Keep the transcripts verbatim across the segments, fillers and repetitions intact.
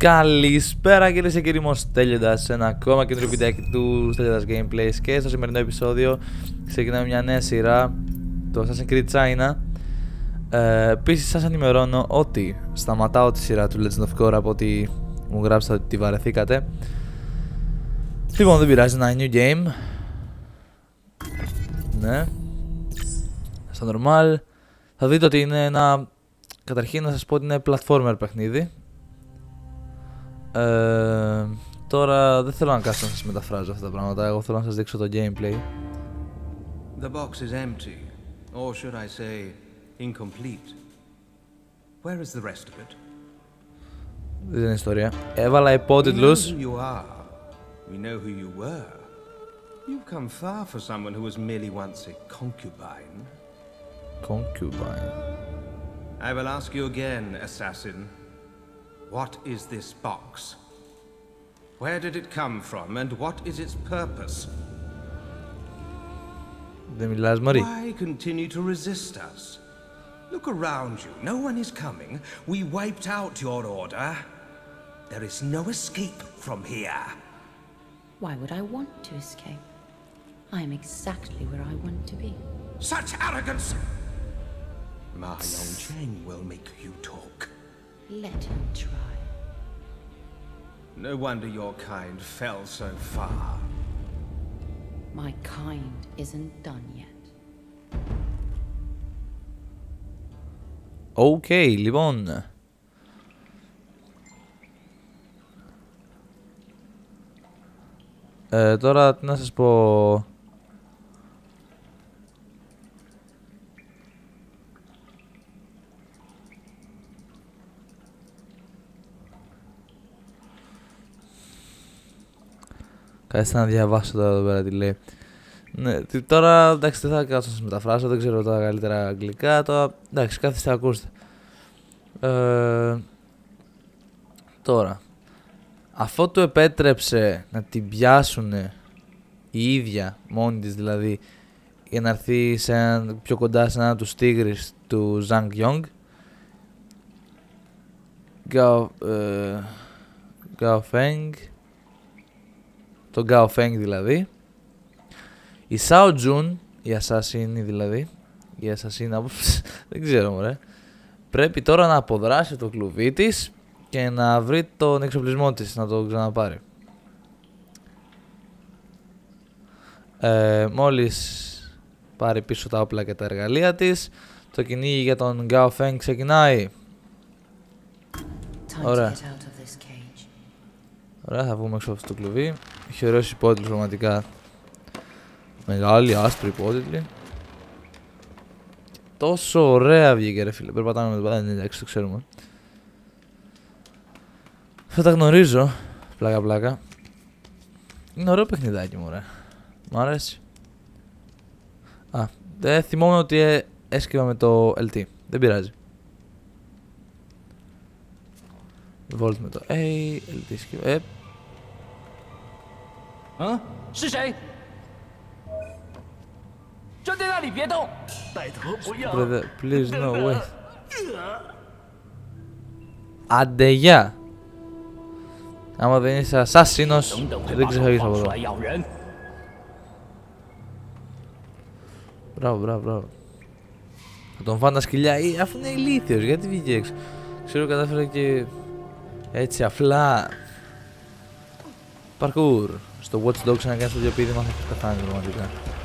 Καλησπέρα κυρίες και κύριοι, μου Στέλιοντας σε ένα ακόμα καινούριο βιντεάκι του Στέλιοντας Gameplays. Και στο σημερινό επεισόδιο ξεκινάμε μια νέα σειρά, το Assassin's Creed China. ε, Επίσης σας ενημερώνω ότι σταματάω τη σειρά του Legend of Korra από ότι μου γράψατε ότι τη βαρεθήκατε. Λοιπόν, δεν πειράζει, ένα new game. Ναι, στα normal. Θα δείτε ότι είναι ένα, καταρχήν να σας πω ότι είναι platformer παιχνίδι. Ε, τώρα δεν θέλω να κάτσω να σας μεταφράζω αυτά τα πράγματα, εγώ θέλω να σας δείξω το gameplay. The box is empty, or should I say, incomplete. Where is the rest of it? Δεν είναι ιστορία. Έβαλα υπότιτλους. We know who you are. We know who you were. You've come far for someone who was merely once a concubine. Concubine. I will ask you again, assassin. What is this box? Where did it come from, and what is its purpose? Δεν μιλάς, Μωρή. Why continue to resist us? Look around you. No one is coming. We wiped out your order. There is no escape from here. Why would I want to escape? I am exactly where I want to be. Such arrogance! Ma Yongcheng will make you talk. Let him try. No wonder your kind fell so far. My kind isn't done yet. Οκ, okay, λοιπόν. Ε, τώρα τι να σας πω. Κάτσε να διαβάσω τώρα εδώ πέρα τι λέει. Ναι, τώρα εντάξει δεν θα κάτσω να σας μεταφράσω, δεν ξέρω τα καλύτερα αγγλικά. Τώρα εντάξει, κάθεστε ακούστε. Ε, τώρα, αφού του επέτρεψε να την πιάσουν η ίδια μόνη της δηλαδή, για να έρθει σε ένα, πιο κοντά σε έναν τους τίγρης του Zhang Yong, Gao, ε, Gao Feng, τον Gao Feng δηλαδή, η Shao Jun, η assassin δηλαδή, η assassin, δεν ξέρω μωρέ, πρέπει τώρα να αποδράσει το κλουβί της και να βρει τον εξοπλισμό της, να το ξαναπάρει. Ε, μόλις πάρει πίσω τα όπλα και τα εργαλεία της, το κυνήγι για τον Gao Feng ξεκινάει. Ωραία. Ωραία, θα βγούμε έξω από αυτό το κλουβί. Έχει ωραίους υπότιτλους πραγματικά. Μεγάλη, άσπρη υπότιτλοι. Τόσο ωραία βγήκε ρε φίλε. Περπατάμε με το πατάκι, ναι, εντάξει, το ξέρουμε. Θα τα γνωρίζω. Πλάκα πλάκα. Είναι ωραίο παιχνιδάκι μου, ωραία. Μ' αρέσει. Α, δεν θυμόμαι ότι ε, έσκυβα με το ελ τι. Δεν πειράζει. Volt με το A, ελ τι σκύβα. Ε. Α,是谁? 站在那里别动，带头不要。 Brother, please no way. Άντε γεια. Άμα δεν είσαι ασάσινος, δεν ξεφεύγεις από εδώ. Μπράβο, μπράβο, μπράβο. Θα τον φάνε τα σκυλιά, ή, αφού είναι ηλίθιος, γιατί βγήκε έξω. Ξέρω κατάφερα και έτσι απλά. Parkour. Στο Watch Dogs να κάνεις το ίδιο πείδημα θα πεθάνει πραγματικά.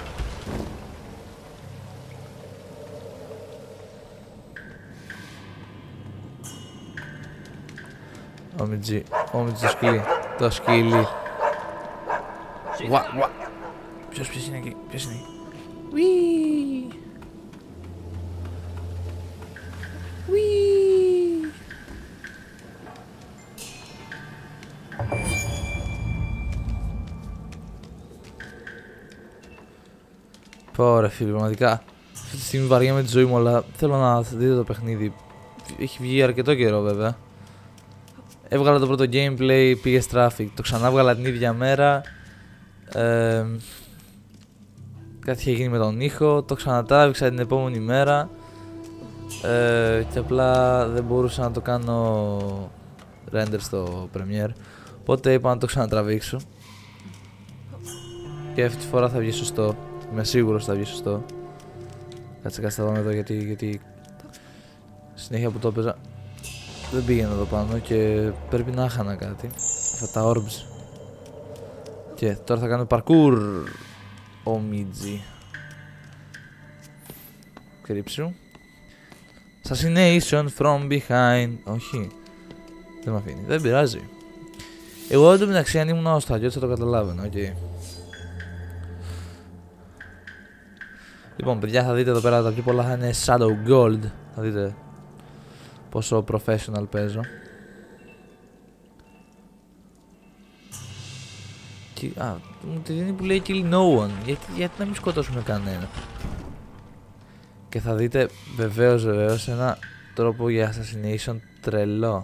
Όμιτζι, όμιτζι το σκυλί, το σκυλί. Ουα, ουα. Ποιος, ποιος είναι εκεί, ποιος είναι εκεί. Ουί. Ουί. Πω ρε φίλε, πραγματικά αυτή τη στιγμή βαριέμαι τη ζωή μου, αλλά θέλω να δείτε το παιχνίδι. Έχει βγει αρκετό καιρό βέβαια. Έβγαλα το πρώτο gameplay, πήγε traffic, το ξανά βγάλα την ίδια μέρα. ε, Κάτι είχε γίνει με τον ήχο, το ξανατράβηξα την επόμενη μέρα. ε, Και απλά δεν μπορούσα να το κάνω render στο Premiere. Οπότε είπα να το ξανατραβήξω. Και αυτή τη φορά θα βγει σωστό. Είμαι σίγουρος θα βγει σωστό. Κάτσε κάτσε θα δούμε εδώ γιατί, γιατί συνέχεια που το έπαιζα δεν πήγαινε εδώ πάνω και πρέπει να χάνα κάτι. Αυτά τα orbs. Και τώρα θα κάνουμε parkour. Ομίτζι. Κρύψου. Assassination from behind. Όχι. Δεν με αφήνει. Δεν πειράζει. Εγώ εν τω μεταξύ αν ήμουν ο στρατιώτης θα το καταλάβαινα. Okay. Λοιπόν παιδιά θα δείτε εδώ πέρα τα πιο πολλά θα είναι Shadow Gold. Θα δείτε πόσο professional παίζω. Και, α, μου τη δίνει που λέει kill no one. Γιατί, γιατί να μην σκοτώσουμε κανένα. Και θα δείτε βεβαίως βεβαίως ένα τρόπο για assassination τρελό.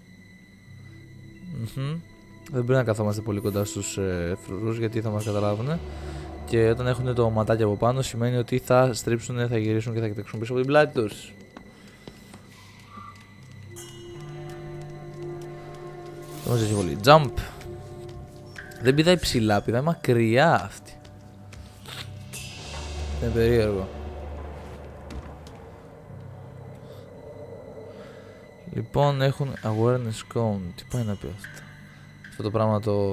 Mm-hmm. Δεν πρέπει να καθόμαστε πολύ κοντά στους ε, φρουρούς γιατί θα μας καταλάβουν. Και όταν έχουν το ματάκι από πάνω σημαίνει ότι θα στρίψουν, θα γυρίσουν και θα κοιτάξουν πίσω από την πλάτη τους. Δεν μας έχει πολύ. Jump. Δεν πηδάει ψηλά, πηδάει μακριά αυτή. Είναι περίεργο. Λοιπόν έχουν awareness cone. Τι πάει να πει αυτό. Αυτό το πράγμα το...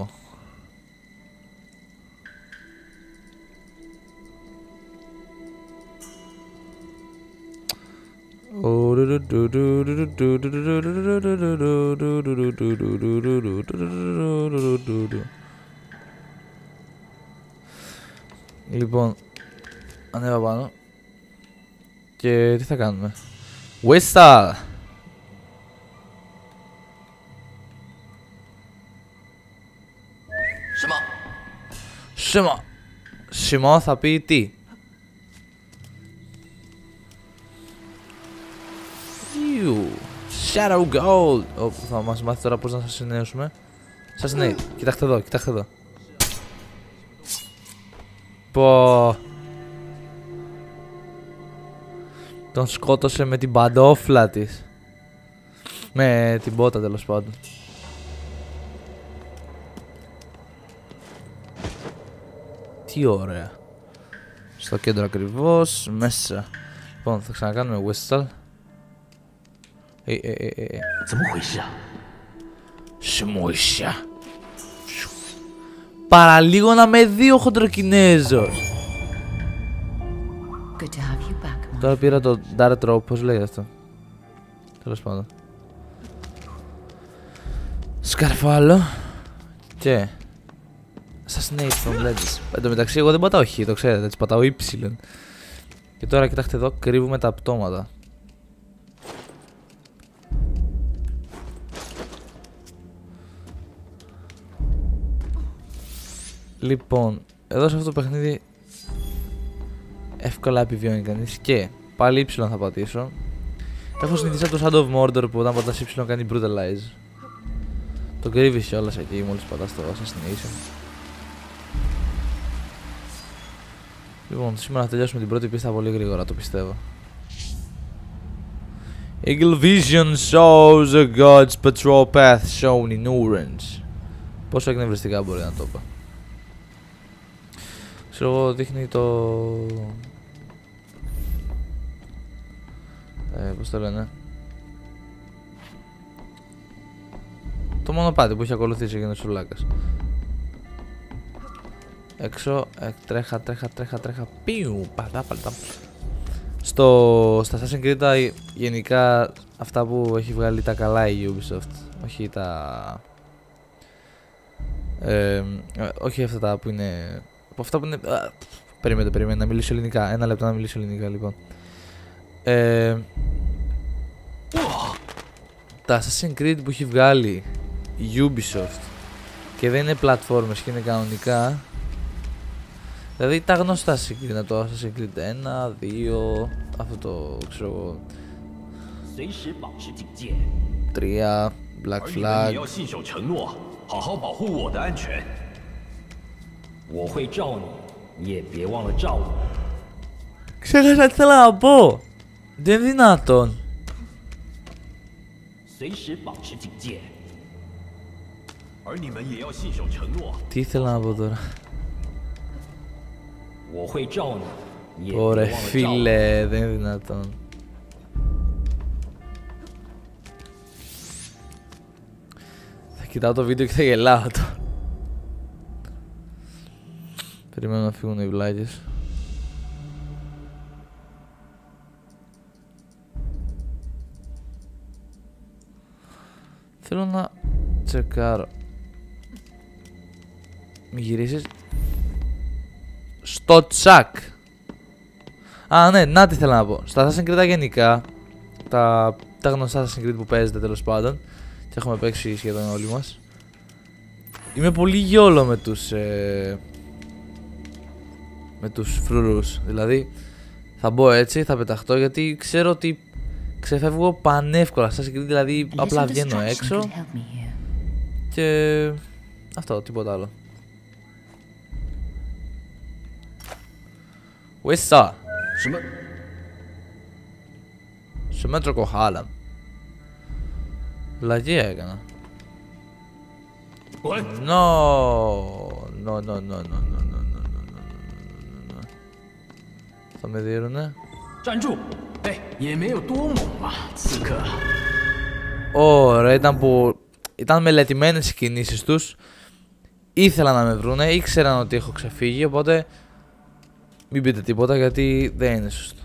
Λοιπόν, ανέβα πάνω. Και τι θα κάνουμε. Whistle! Σιμό! Σιμό θα πει τι. Shadow Gold! Oh, θα μας μάθει τώρα πώς να σας συνέωσουμε. Σας συνέει. Κοιτάξτε εδώ, κοιτάξτε εδώ. Πω. Τον σκότωσε με την παντόφλα της. Με την μπότα τέλος πάντων. Τι ωραία. Στο κέντρο ακριβώς, μέσα. Λοιπόν, θα ξανακάνουμε whistle. Ε, ε, ε, ε. Σμούισια. Παραλίγο να με δει ο χοντροκινέζος. Τώρα πήρα το Dart Rope, πώς λέγεται αυτό. Τέλος πάντων. Σκαρφάλο. Και Assassinate from ledges. Εν τω μεταξύ εγώ δεν πατάω χ, το ξέρετε, έτσι πατάω Y. Και τώρα κοιτάξτε εδώ, κρύβουμε τα πτώματα. Λοιπόν, εδώ σε αυτό το παιχνίδι εύκολα επιβιώνει κανείς και πάλι Y θα πατήσω. Έχω συνηθίσει από το Shadow of Mordor που όταν πατάς Y κάνει brutalize. Το κρύβεις κιόλας εκεί μόλις πατάς το assassination. Λοιπόν, σήμερα θα τελειώσουμε την πρώτη πίστα πολύ γρήγορα, το πιστεύω. Eagle Vision shows a God's patrol path shown in orange. Πόσο εκνευριστικά μπορεί να το πω. Ξέρω εγώ, δείχνει το... Ε, πώς το λένε. Το μονοπάτι που έχει ακολουθήσει εκείνος ο Λάκας. Έξω, ε, τρέχα, τρέχα, τρέχα, τρέχα, πιου, πατά, πατά. Στο, στα Assassin's Creed γενικά αυτά που έχει βγάλει τα καλά η Ubisoft, όχι τα... Ε, όχι αυτά τα που είναι... Αυτά που είναι... Α, περίμενε, περίμενε, να μιλήσω ελληνικά, ένα λεπτό να μιλήσω ελληνικά λοιπόν. Ε, τα Assassin's Creed που έχει βγάλει η Ubisoft και δεν είναι πλατφόρμες και είναι κανονικά. Δηλαδή τα γνωστά συγκρίνα, το Assassin's Creed ένα, δύο, αυτό το ξέρω εγώ, τρία, Black Flag. Ξέχασα τι θέλω να πω. Δεν είναι δυνατόν. Τι ήθελα να πω τώρα. Ωραία φίλε, δεν είναι δυνατόν. Θα κοιτάω το βίντεο και θα γελάω τώρα. Περιμένω να φύγουν οι βλάκες. Θέλω να τσεκάρω. Μη γυρίσεις στο τσακ. Α, ναι, να τι θέλω να πω. Στα Assassin's Creed γενικά, τα, τα γνωστά Assassin's Creed που παίζετε τέλος πάντων, και έχουμε παίξει σχεδόν όλοι μας, είμαι πολύ γιόλο με τους ε, με τους φρουρούς. Δηλαδή θα μπω έτσι, θα πεταχτώ, γιατί ξέρω ότι ξεφεύγω πανεύκολα. Assassin's Creed δηλαδή απλά βγαίνω έξω και αυτό, τίποτα άλλο. Wissa. 什么？ Σε μέτρο κοχάλα. Λαγία έκανα. 滚！ No, no, no, no, no, no, no, no, no, no. Θα με δίνουνε. 站住！哎，也没有多猛嘛，刺客。 Ωραία, ήταν που ήταν μελετημένες οι κινήσεις τους. Ήθελαν να με βρούνε, ήξεραν ότι έχω ξεφύγει, οπότε μην πείτε τίποτα γιατί δεν είναι σωστό.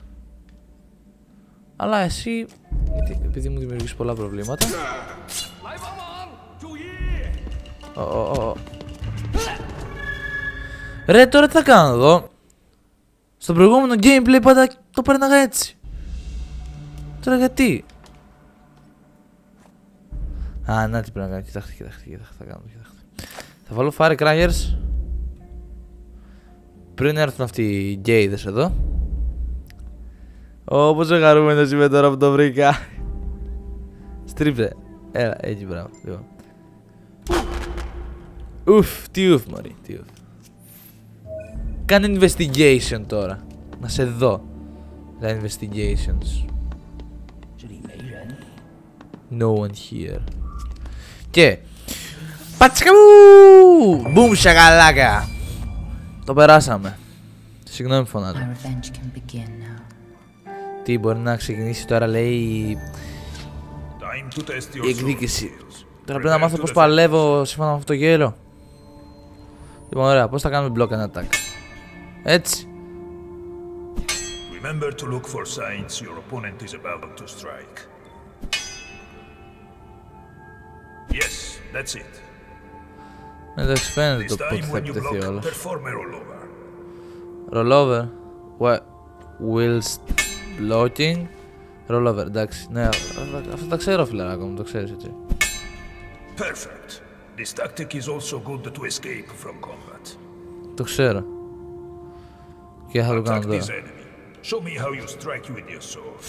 Αλλά εσύ, επειδή μου δημιουργείς πολλά προβλήματα. Ω, ω, ω. Ρε, τώρα τι θα κάνω εδώ. Στο προηγούμενο gameplay πάντα το παίρναγα έτσι. Τώρα γιατί. Α, να τι πρέπει να κάνω. Κοιτάξτε, κοιτάξτε, κοιτάξτε, θα κάνω, κοιτάξτε. Θα βάλω Firecrackers πριν έρθουν αυτοί οι γκέιδες εδώ. Ω, πόσο χαρούμενος είμαι τώρα που το βρήκα. Στρίψε. Έλα, έτσι μπράβο. Λοιπόν. Ουφ, τι ουφ μωρί, τι ουφ. Κάνε investigation τώρα. Να σε δω. Τα investigations. No one here. Και πατσκα μου! Μπουμ σακαλάκα! Το περάσαμε. Συγγνώμη που φωνάζω. Τι μπορεί να ξεκινήσει τώρα, λέει η εκδίκηση. Τώρα πρέπει να μάθω πως παλεύω σύμφωνα με αυτό το γέλο. Λοιπόν, ωραία, πώς θα κάνουμε block and attack. Έτσι. Remember to look for signs your opponent is about to strike. Yes, that's it. Εντάξει, φαίνεται This το πότε time θα when you επιτεθεί block, όλος. perform a rollover. Rollover. What? Whilst blocking. Rollover, εντάξει. Ναι, αυτό τα ξέρω, φιλαράκο μου, το ξέρεις έτσι. Perfect. This tactic is also good to escape from combat. Το ξέρω. Και θα το κάνω Attack τώρα. this enemy. Show me how you strike with your sword.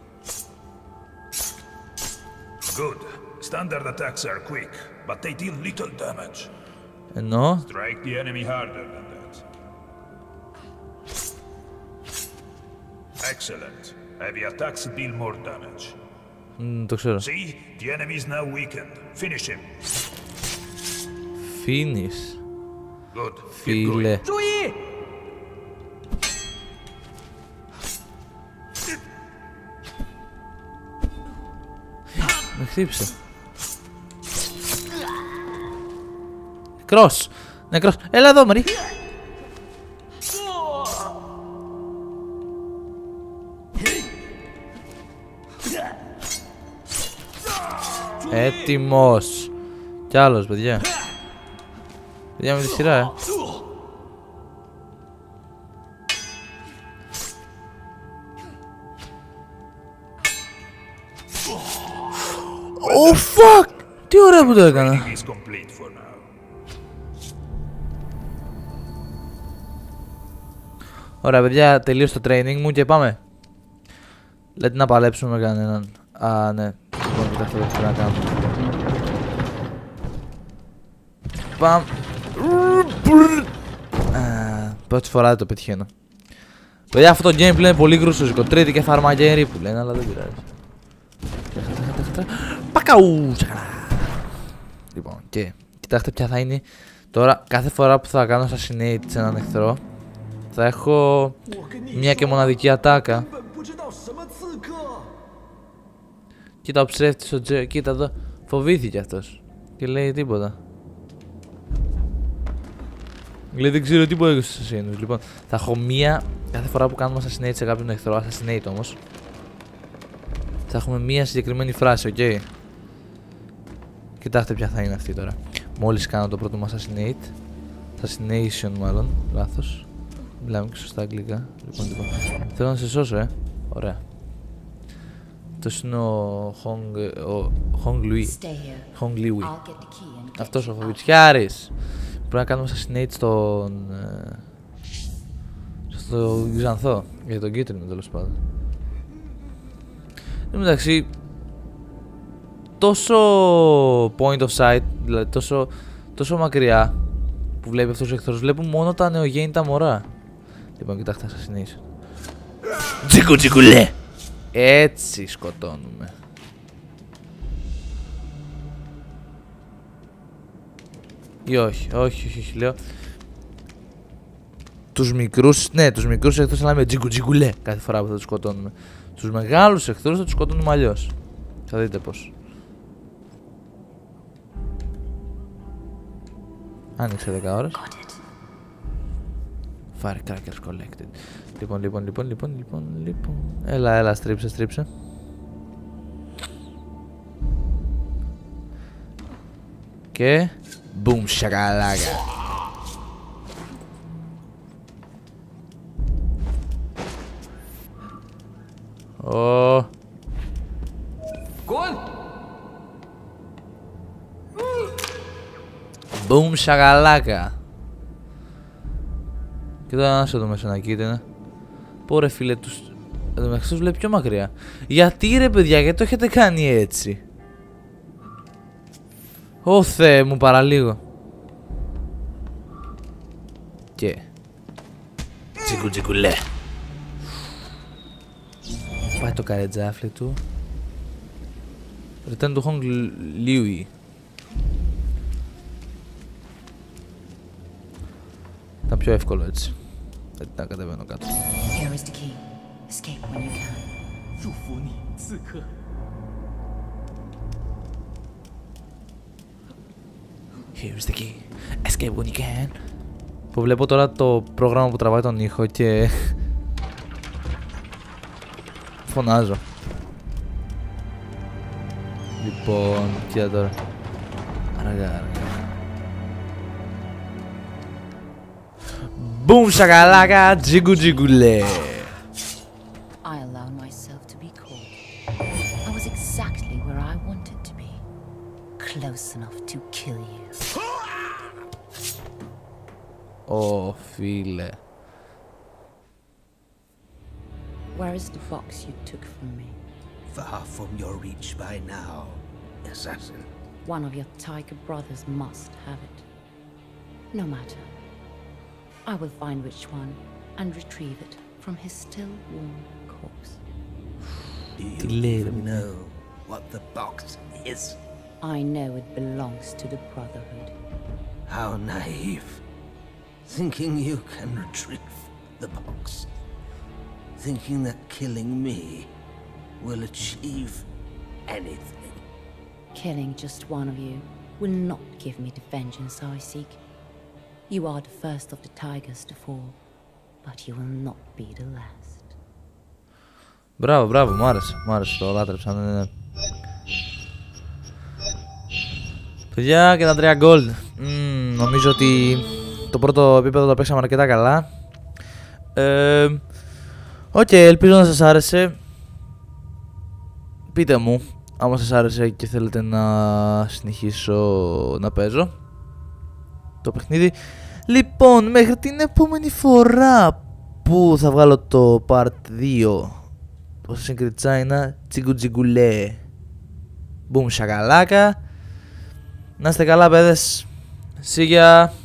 Good. Standard attacks are quick, but they deal little damage. Ενώ. Strike the enemy harder than that. Excellent. Heavy attacks deal more damage. Μ, το ξέρω. See, the enemy is now weakened. Finish him. Finish. Good. Keep Φίλε. going. 注意！ Με χτύπησε. Νεκρός. Νεκρός. Έλα εδώ, Μαρή. Έτοιμος. Κι άλλος, παιδιά. Παιδιά με τη σειρά, ε. Oh fuck! Τι ωραία που το έκανα. Training is complete for now. Ωραία, παιδιά, τελείωσε το training μου και πάμε. Λέτε να παλέψουμε με κανέναν. Α, ναι. Λοιπόν, κοιτάξτε τι πρέπει να κάνουμε. Παμ. Α, πρώτη φορά δεν το πετυχαίνω. Παιδιά, αυτό το gameplay είναι πολύ γκρουσούζικο. Τρίτη και φαρμακέρι που λένε, αλλά δεν πειράζει. Πακαού! Λοιπόν, και κοιτάξτε ποια θα είναι. Τώρα, κάθε φορά που θα κάνω assassinate σε έναν εχθρό, θα έχω μια και μοναδική ατάκα. Κοίτα ο ψεύτης ο Τζε, κοίτα εδώ, φοβήθηκε αυτός και λέει τίποτα. Λέει δεν ξέρω τι μπορεί στους ασσασίνους. Λοιπόν, θα έχω μία, κάθε φορά που κάνουμε assassinate σε κάποιον εχθρό, assassinate όμως, θα έχουμε μία συγκεκριμένη φράση, οκ. Okay? Κοιτάξτε ποια θα είναι αυτή τώρα. Μόλις κάνω το πρώτο μου assassinate, assassination μάλλον, λάθος. Μιλάμε και σωστά αγγλικά. Λοιπόν, λοιπόν, θέλω να σε σώσω, ε. Ωραία. Αυτός είναι ο Hong, ο Hong Lui. Hong Liui. Αυτός ο φοβητσιάρης. Πρέπει να κάνουμε assassinate στον... στο Ξανθό. Για τον κίτρινο τέλος πάντων. Εν τω μεταξύ, τόσο point of sight, δηλαδή τόσο, τόσο μακριά που βλέπει αυτός ο εχθρός, βλέπουν μόνο τα νεογέννητα μωρά. Λοιπόν, κοιτάξτε assassination. Τζίκου τζικουλέ! Έτσι σκοτώνουμε. Ή όχι, όχι, όχι, όχι, λέω. Τους μικρούς, ναι, τους μικρούς εχθρούς θα λέμε τζίκου τζικουλέ κάθε φορά που θα τους σκοτώνουμε. Τους μεγάλους εχθρούς θα τους σκοτώνουμε αλλιώς. Θα δείτε πως. Άνοιξε δέκα ώρες. Firecrackers collected. Λοιπόν, λοιπόν, λοιπόν, λοιπόν, λοιπόν, λοιπόν. Έλα, έλα, στρίψε, στρίψε. Και... Boom, σακαλάκα. Ω. Boom, σακαλάκα. Κοίτα να σε το μέσα να κοίτανε. Πω ρε φίλε, τους... Εδώ τους βλέπει πιο μακριά. Γιατί ρε παιδιά, γιατί το έχετε κάνει έτσι? Ω Θεέ μου, παραλίγο. Και τσικου τσικουλέ. Πάει το καρετζάφλι του. Return του Hong Liui. Ήταν πιο εύκολο έτσι. Δεν τα κατεβαίνω κάτω. Here is the key. Escape when you can. Here's the key. Escape when you can. Που βλέπω τώρα το πρόγραμμα που τραβάει τον ήχο και... φωνάζω. Λοιπόν, κοίτα τώρα. Αργά, αργά. Boom, shakalaka, jigu jigule. I allowed myself to be caught. I was exactly where I wanted to be. Close enough to kill you. Oh, φίλε. Where is the box you took from me? Far from your reach by now, assassin. One of your tiger brothers must have it. No matter. I will find which one and retrieve it from his still warm corpse. Do you even know what the box is? I know it belongs to the Brotherhood. How naive. Thinking you can retrieve the box. Thinking that killing me will achieve anything. Killing just one of you will not give me the vengeance I seek. You are the first of the tigers to fall, but you will not be the last. Μπράβο, μπράβο, μου άρεσε, μου άρεσε, το λάτρεψα, ναι, ναι. Παιδιά, και τα τρία gold. Mm, νομίζω ότι το πρώτο επίπεδο το παίξαμε αρκετά καλά. Ε, Οκ, okay, ελπίζω να σας άρεσε. Πείτε μου, άμα σας άρεσε και θέλετε να συνεχίσω να παίζω το παιχνίδι. Λοιπόν, μέχρι την επόμενη φορά που θα βγάλω το part δύο το Assassin's Creed China, τσιγκου τσιγκουλέ. Boom, σακαλάκα. Να είστε καλά, παιδες. See ya.